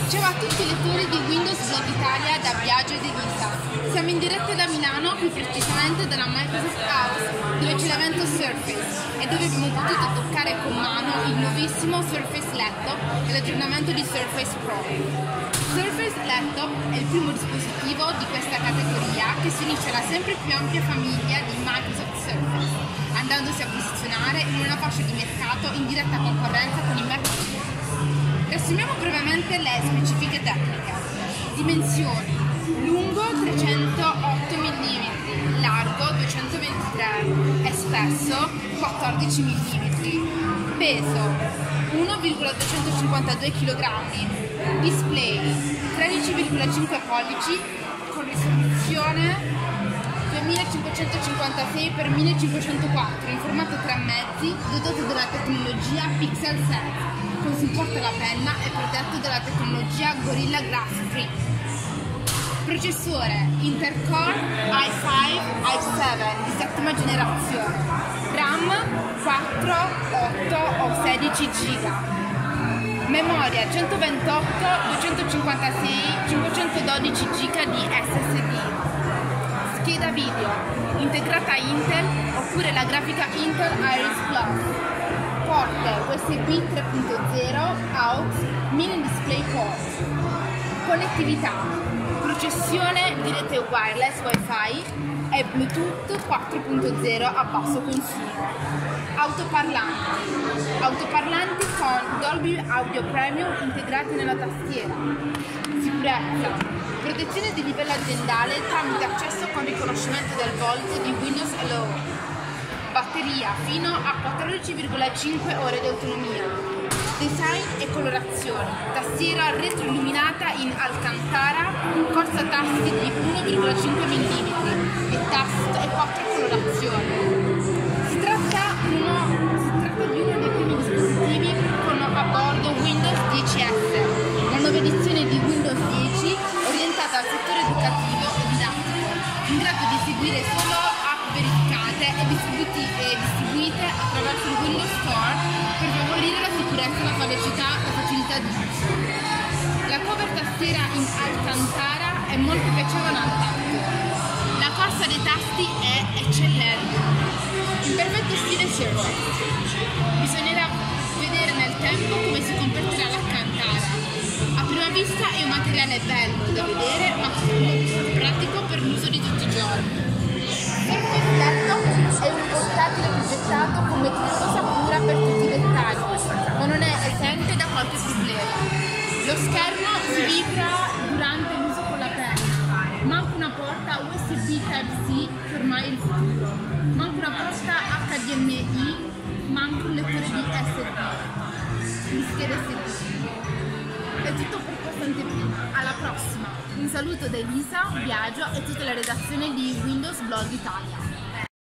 Ciao a tutti i lettori di Windows Blog Italia da Biagio ed Elisa. Siamo in diretta da Milano, più precisamente dalla Microsoft House, dove c'è l'evento Surface e dove abbiamo potuto toccare con mano il nuovissimo Surface Laptop e l'aggiornamento di Surface Pro. Surface Laptop è il primo dispositivo di questa categoria che si unisce alla sempre più ampia famiglia di Microsoft Surface, andandosi a posizionare in una fascia di mercato in diretta concorrenza con i Mac. Riassumiamo brevemente le specifiche tecniche. Dimensioni: lungo 308 mm, largo 223 e spesso 14 mm. Peso 1,252 kg. Display 13,5 pollici con risoluzione 2556 x 1504 in formato 3,5, dotato della tecnologia Pixel Sense, con supporto alla penna e protetto dalla tecnologia Gorilla Glass Free. Processore Intel Core i5 i7 di settima generazione, RAM 4, 8 o 16 GB, memoria 128, 256, 512 GB di SSD, scheda video integrata Intel oppure la grafica Intel Iris Plus, porte USB 3.0, AUX, mini display port, connettività, processione di rete wireless Wi-Fi e Bluetooth 4.0 a basso consumo. Autoparlanti con Dolby Audio Premium integrati nella tastiera. Sicurezza, protezione di livello aziendale tramite accesso con riconoscimento del volto di Windows Hello. Batteria fino a 14,5 ore di autonomia. Design e colorazione: tastiera retroilluminata in Alcantara, corsa tasti di 1,5 mm e 4 colorazioni. Si tratta di uno dei primi dispositivi con a bordo Windows 10S, la nuova edizione di Windows 10 orientata al settore educativo e didattico, in grado di seguire solo app verificate e distribuite attraverso il Windows Store per favorire la sicurezza, la facilità di uso. La cover tastiera in Alcantara è molto piacevole al tatto. La corsa dei tasti è eccellente. In perfetto stile Surface. Bisognerà vedere nel tempo come si comporterà l'Alcantara. A prima vista è un materiale bello da vedere, ma molto pratico per l'uso di tutti i giorni. Surface Laptop è un portatile progettato con meticolosa cura per tutti i dettagli, ma non è esente da qualche problema. Lo schermo si vibra durante l'uso con la penna, manca una porta USB Type-C per ormai il futuro, manca una porta HDMI, manca un lettore di schede SD. È tutto per questa anteprima, alla prossima! Un saluto da Elisa, Biagio e tutta la redazione di Windows Blog Italia.